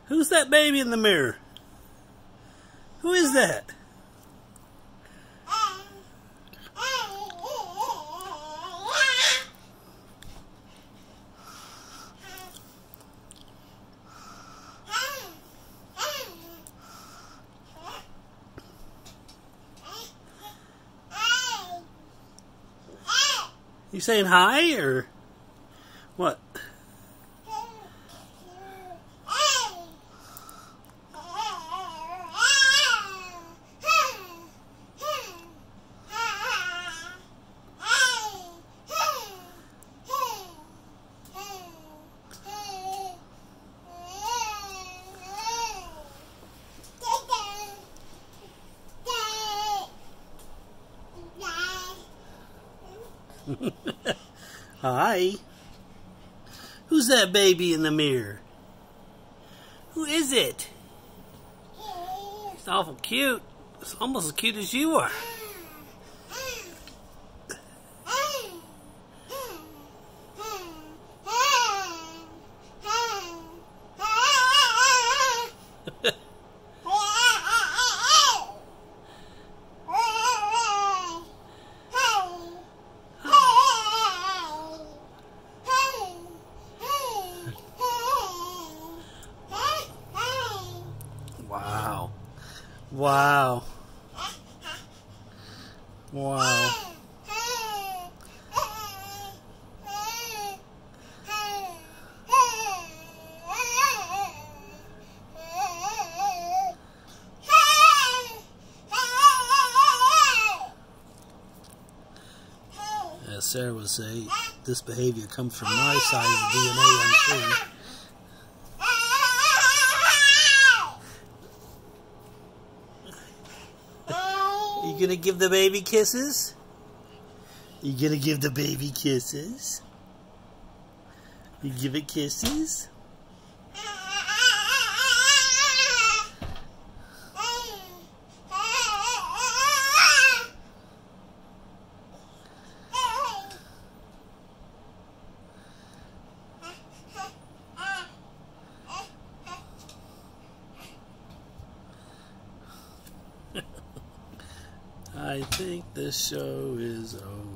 Who's that baby in the mirror? Who is that? You saying hi or what? Hi. Who's that baby in the mirror? Who is it? It's awful cute. It's almost as cute as you are. Wow. Wow. Wow. As Sarah would say, this behavior comes from my side of the DNA, I'm sure. You gonna give the baby kisses? You gonna give the baby kisses? You give it kisses? I think this show is over.